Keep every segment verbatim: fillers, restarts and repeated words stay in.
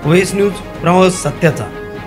OS news प्रवास सत्याचा।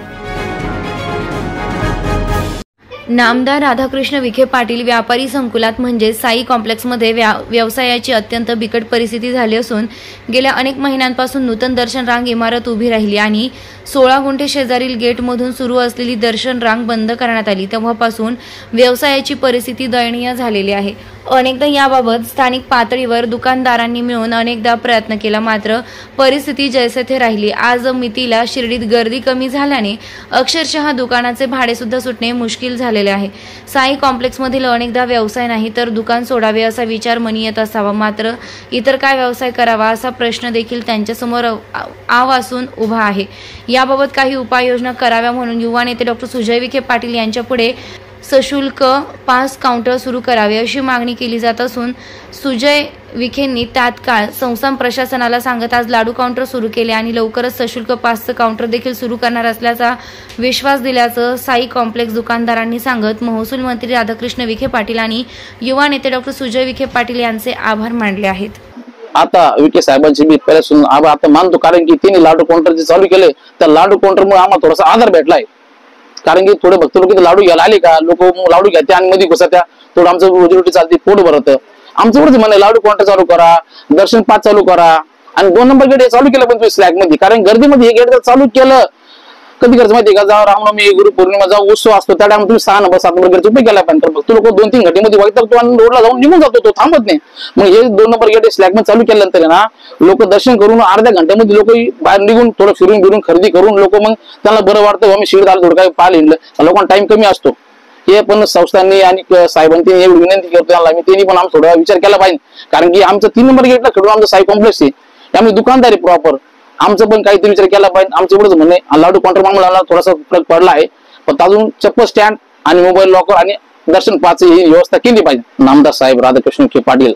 नामदार राधाकृष्ण विखे पाटील व्यापारी संकुलात म्हणजे साई कॉम्प्लेक्समध्ये व्या व्यवसायाची अत्यंत बिकट परिस्थिती झाली असून गेल्या अनेक महिन्यांपासून नूतन दर्शन रांग इमारत उभी राहिली आणि सोळा गुंठे शेजारील गेटमधून सुरू असलेली दर्शन रांग बंद करण्यात आली। तेव्हापासून व्यवसायाची परिस्थिती दयनीय झालेली आहे। अनेकदा याबाबत स्थानिक पातळीवर दुकानदारांनी मिळून अनेकदा प्रयत्न केला, मात्र परिस्थिती जैसे थे राहिली। आज मितीला शिर्डीत गर्दी कमी झाल्याने अक्षरशः दुकानाचे भाडे सुद्धा सुटणे मुश्किल झालेले आहे। साई कॉम्प्लेक्समधील अनेकदा व्यवसाय नाही तर दुकान सोडावे असा विचार मनी येत असावा, मात्र इतर काय व्यवसाय करावा असा प्रश्न देखील त्यांच्यासमोर आव असून उभा आहे। याबाबत काही उपाययोजना कराव्या म्हणून युवा नेते डॉक्टर सुजय विखे पाटील यांच्या पुढे सशुल्क पास काउंटर सुरू करावे अशी मागणी केली जात असून सुजय विखेंनी तात्काळ संस्थान प्रशासनाला सांगत आज लाडू काउंटर सुरू केले आणि लवकरच सशुल्क पासचं काउंटर देखील सुरू करणार असल्याचा विश्वास दिल्याचं साई कॉम्प्लेक्स दुकानदारांनी सांगत महसूल मंत्री राधाकृष्ण विखे पाटील आणि युवा नेते डॉक्टर सुजय विखे पाटील यांचे आभार मानले आहेत। आता विखे साहेबांची मी पहिल्यापासून आभार आता मानतो, कारण की त्यांनी लाडू काउंटर जे चालू केले त्या लाडू काउंटरमुळे आम्हाला थोडासा आधार भेटलाय। कारण की थोडे भक्त लोक लाडू घ्यायला आले का लोक लाडू घ्यायचे आणि मध्ये घुसत्या थोडं आमचं रोजीरोटी चालते, पोट भरत। आमचं एवढंच म्हणे लाडू काउंटर चालू करा, दर्शन पाच चालू करा आणि दोन नंबर गेट चालू केलं पण स्लॅग मध्ये, कारण गर्दीमध्ये हे गेट जर चालू केलं कधी करायचं माहिती का, जाऊ रामनवमी गुरुपौर्णिमा जाऊ उत्सव असतो त्या टाइम तुम्ही सहा नंबर सात नंबर गेट उपयोग केला पाहिजे, भक्त लोक दोन तीन घंटेमध्ये वैतरतो आणि रोडला जाऊन निघून जातो, तो थांबत नाही। मग हे दोन नंबर गेट स्लॅग मध्ये चालू केल्यानंतर ना लोक दर्शन करून अर्ध्या घंट्यामध्ये लोक बाहेर निघून थोडं फिरून फिरून खरेदी करून लोक मग त्यांना बरं वाटतं आम्ही शिर्डीत आलो थोडं काय पाहिलं हिंडलं, लोकांना टाइम कमी असतो। हे पण संस्थांनी आणि साहेबांनी एवढी विनंती करतो आम्ही त्यांनी पण आम्ही थोडा विचार केला पाहिजे, कारण की आमचं तीन नंबर गेटला खेळून आमचं साई कॉम्प्लेक्स आहे त्यामुळे दुकानदारी प्रॉपर आमचं पण काहीतरी विचार केला पाहिजे। आमचं एवढंच म्हणणे लाडू काउंटर मागला थोडासा फरक पडला आहे, पण अजून चप्पल स्टँड आणि मोबाईल लॉकर आणि दर्शन पाच ही व्यवस्था केली पाहिजे। नामदार साहेब राधाकृष्ण विखे पाटील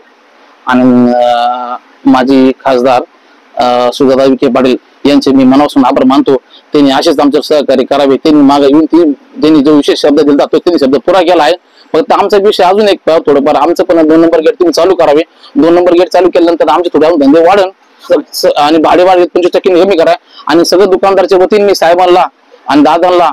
आणि माजी खासदार सुजाता विखे पाटील यांचे मी मनापासून आभार मानतो। त्यांनी असेच आमचं सहकार्य करावे, त्यांनी मागे येऊन त्यांनी जो विशेष शब्द दिला तो त्यांनी शब्द पुरा केला आहे। फक्त आमचा विषय अजून एक थोडंफार आमचं पण दोन नंबर गेट तुम्ही चालू करावे, दोन नंबर गेट चालू केल्यानंतर आमचे थोडे अजून धंदे वाढन आणि भाडे वाढ पंचवीस टक्के कमी करा आणि सगळं दुकानदारच्या वतीने मी साहेबांना आणि दादांना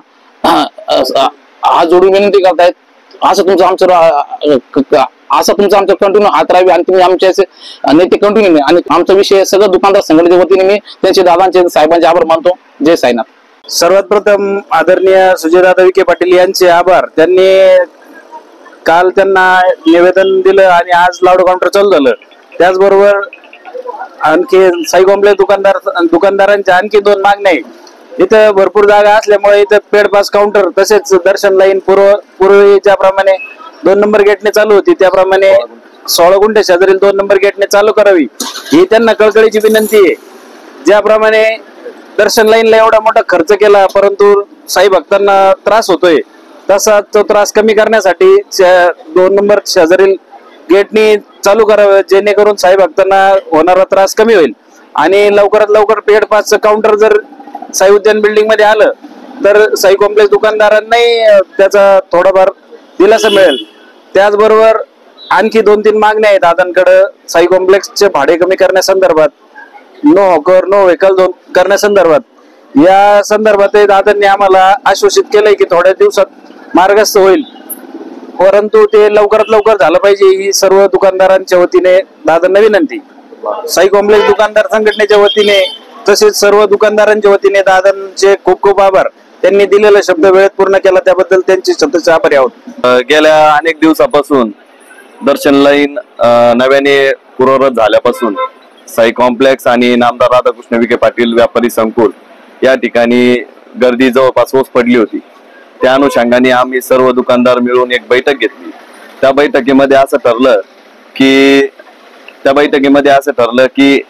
हात जोडून विनंती करतायत, असं तुमचं आमचं असं तुमचं आमचं कंटिन्यू हात राहावे आणि तुम्ही आमचे नेते कंटिन्यू नाही आणि आमचा विषय सगळं दुकानदार संघटनेच्या वतीने मी त्यांचे दादांचे साहेबांचे आभार मानतो। जय साईनाथ। सर्वात प्रथम आदरणीय सुजयदादा विखे पाटील यांचे आभार। त्यांनी काल त्यांना निवेदन दिलं आणि आज लाडू काउंटर चालू झालं। त्याचबरोबर आणखी साई कॉम्प्लेक्स दुकानदार दुकानदारांच्या आणखी दोन मागण्या आहेत। इथं भरपूर जागा असल्यामुळे इथं पेड पास काउंटर तसेच दर्शन लाईन पूर्व पूर्वी ज्याप्रमाणे दोन नंबर गेटने चालू होती त्याप्रमाणे सोळा गुंठे शेजारील दोन नंबर गेटने चालू करावी ही त्यांना कळकळीची विनंती आहे। ज्याप्रमाणे दर्शन लाईनला एवढा मोठा खर्च केला परंतु साई भक्तांना त्रास होतोय, तसा तो त्रास कमी करण्यासाठी दोन नंबर शेजारील गेटनी चालू करावं जेणेकरून साई भक्तांना होणारा त्रास कमी होईल आणि लवकरात लवकर पेड पासचं काउंटर जर साई उद्यान बिल्डिंग मध्ये आलं तर साई कॉम्प्लेक्स दुकानदारांनाही त्याचा थोडाफार दिलासा मिळेल। त्याचबरोबर आणखी दोन तीन मागण्या आहेत दादांकडे साई कॉम्प्लेक्सचे भाडे कमी करण्यासंदर्भात, नो हॉकर नो व्हेकल करण्यासंदर्भात। या संदर्भात दादांनी आम्हाला आश्वासित केलंय की थोड्या दिवसात मार्गस्थ होईल, परंतु ते लवकरात लवकर झालं पाहिजे ही सर्व दुकानदारांच्या वतीने दादांना विनंती। साई कॉम्प्लेक्स दुकानदार संघटनेच्या वतीने तसेच सर्व दुकानदारांच्या वतीने दादांचे खूप खूप आभार। त्यांनी दिलेला शब्द वेळेत पूर्ण केला त्याबद्दल त्यांचे शब्दाचे आभारी आहोत। गेल्या अनेक दिवसापासून दर्शन लाईन नव्याने पूर्ववत झाल्यापासून साई कॉम्प्लेक्स आणि नामदार राधाकृष्ण विखे पाटील व्यापारी संकुल या ठिकाणी गर्दी जवळपास ओस पडली होती। त्या अनुषंगाने आम्ही सर्व दुकानदार मिळून एक बैठक घेतली। त्या बैठकीमध्ये असं ठरलं की त्या बैठकीमध्ये असं ठरलं की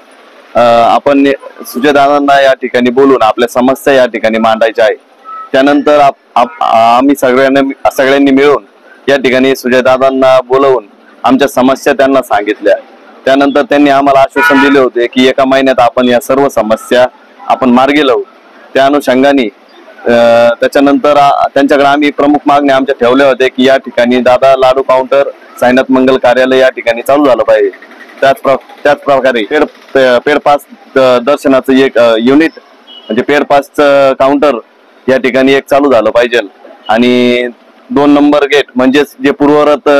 आपण सुजयदादांना या ठिकाणी बोलून आपल्या समस्या या ठिकाणी मांडायच्या आहे। त्यानंतर आम्ही सगळ्यांनी सगळ्यांनी मिळून या ठिकाणी सुजयदादांना बोलवून आमच्या समस्या त्यांना सांगितल्या। त्यानंतर त्यांनी आम्हाला आश्वासन दिले होते की एका महिन्यात आपण या सर्व समस्या आपण मार्गी लावू। त्या अनुषंगाने त्याच्यानंतर त्यांच्याकडे आम्ही प्रमुख मागण्या आमच्या ठेवल्या होत्या की या ठिकाणी दादा लाडू काउंटर साईनाथ मंगल कार्यालय या ठिकाणी चालू झालं पाहिजे। त्याच त्याच प्रकारे पेड पेड पास दर्शनाचं एक युनिट म्हणजे पेड पासचं काउंटर या ठिकाणी एक चालू झालं पाहिजे आणि दोन नंबर गेट म्हणजेच जे पूर्वरत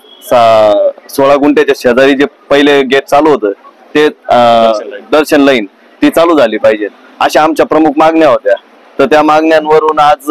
सोळा गुंठ्याच्या शेजारी जे पहिले गेट चालू होतं ते दर्शन लाईन ती चालू झाली पाहिजे, अशा आमच्या प्रमुख मागण्या होत्या. तर त्या मागण्यांवरून आज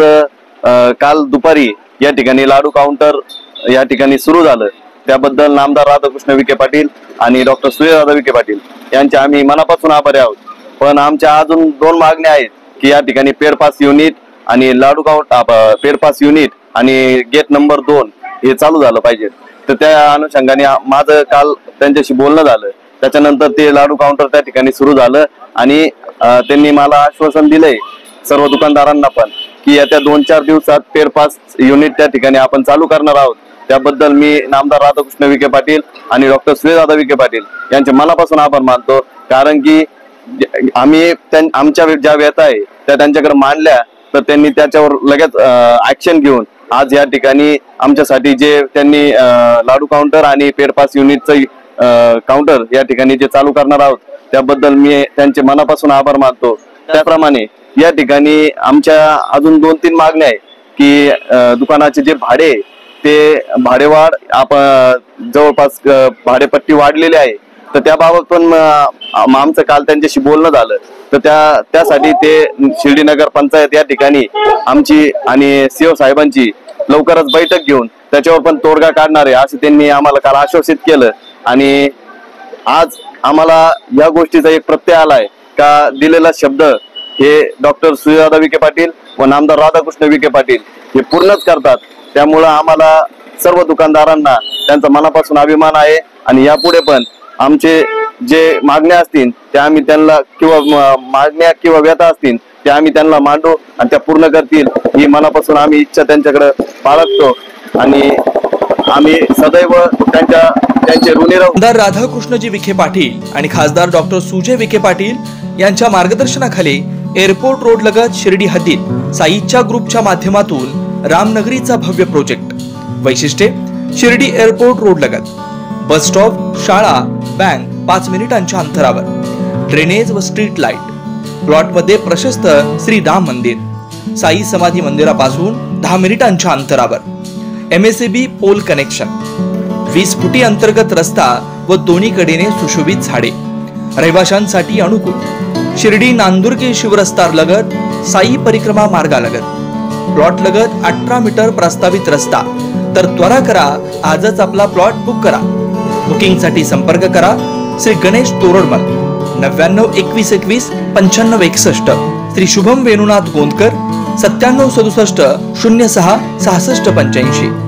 काल दुपारी या ठिकाणी लाडू काउंटर या ठिकाणी सुरू झालं. त्याबद्दल नामदार राधाकृष्ण विखे पाटील आणि डॉक्टर सुजयदादा विखे पाटील यांचे आम्ही मनापासून आभारी आहोत. पण आमच्या अजून दोन मागण्या आहेत की या ठिकाणी पेड पास युनिट आणि लाडू काउंटर पेड पास युनिट आणि गेट नंबर दोन हे चालू झालं पाहिजे. तर त्या अनुषंगाने माझं काल त्यांच्याशी बोलणं झालं. त्याच्यानंतर ते लाडू काउंटर त्या ठिकाणी सुरू झालं आणि त्यांनी मला आश्वासन दिलंय सर्व दुकानदारांना पण की येत्या दोन चार दिवसात पेड पास युनिट त्या ठिकाणी आपण चालू करणार आहोत. त्याबद्दल मी नामदार राधाकृष्ण विखे पाटील आणि डॉक्टर सुजयदादा विखे पाटील यांचे मनापासून आभार मानतो. कारण की आम्ही आमच्या ज्या व्यथा आहे त्या त्यांच्याकडे मांडल्या तर त्यांनी त्याच्यावर लगेच ऍक्शन घेऊन आज या ठिकाणी आमच्यासाठी जे त्यांनी लाडू काउंटर आणि पेड पास युनिटचं काउंटर या ठिकाणी जे चालू करणार आहोत त्याबद्दल मी त्यांचे मनापासून आभार मानतो. त्याप्रमाणे या ठिकाणी आमच्या अजून दोन तीन मागण्या आहे की दुकानाचे जे भाडे ते भाडेवाढ आपण जवळपास भाडेपट्टी वाढलेली आहे तर त्याबाबत पण आमचं काल त्यांच्याशी बोलणं झालं. तर त्या त्यासाठी ते शिर्डीनगर पंचायत या ठिकाणी आमची आणि सीओ साहेबांची लवकरच बैठक घेऊन त्याच्यावर पण तोडगा काढणार आहे असं त्यांनी आम्हाला काल आश्वासित केलं. आणि आज आम्हाला या गोष्टीचा एक प्रत्यय आलाय का दिलेला शब्द हे डॉक्टर सुजयदादा विखे पाटील व नामदार राधाकृष्ण विखे पाटील हे पूर्णच करतात. त्यामुळं आम्हाला सर्व दुकानदारांना त्यांचा मनापासून अभिमान आहे आणि यापुढे पण आमचे जे मागण्या असतील त्या आम्ही त्यांना किंवा मागण्या किंवा व्यथा असतील त्या आम्ही त्यांना मांडू आणि त्या पूर्ण करतील ही मनापासून आम्ही इच्छा त्यांच्याकडे बाळगतो आणि आम्ही सदैव त्यांच्या त्यांचे ऋणी राहू. आमदार राधाकृष्णजी विखे पाटील आणि खासदार डॉक्टर सुजय विखे पाटील यांच्या मार्गदर्शनाखाली एअरपोर्ट रोड लगत शिर्डी हद्दीत साईच्या ग्रुपच्या माध्यमातून रामनगरीचा भव्य प्रोजेक्ट. वैशिष्ट्ये शिर्डी एअरपोर्ट रोड लगत बस स्टॉप, शाळा, बँक पाच मिनिटांच्या अंतरावर, ड्रेनेज व स्ट्रीट लाईट. प्लॉट मध्ये प्रशस्त श्री राम मंदिर, साई समाधी मंदिरापासून दहा मिनिटांच्या अंतरावर, एमएसएबी पोल कनेक्शन, वीस फुटी अंतर्गत रस्ता व दोन्ही कडेने सुशोभित झाडे, रहिवाशांसाठी अनुकूल. शिर्डी नांदुर्गे शिवरस्ता लगत साई परिक्रमा मार्गालगत प्लॉट लगत अठरा मीटर प्रस्तावित रस्ता. तर त्वरा करा, आजच आपला प्लॉट बुक करा. बुकिंग साठी संपर्क करा श्री गणेश तोरडमल नव्याण्णव एकवीस एकवीस पंच्याण्णव एकसष्ट, श्री शुभम वेणुनाथ गोंदकर सत्त्याण्णव सदुसष्ट शून्य सहा सहासष्ट पंच्याऐंशी.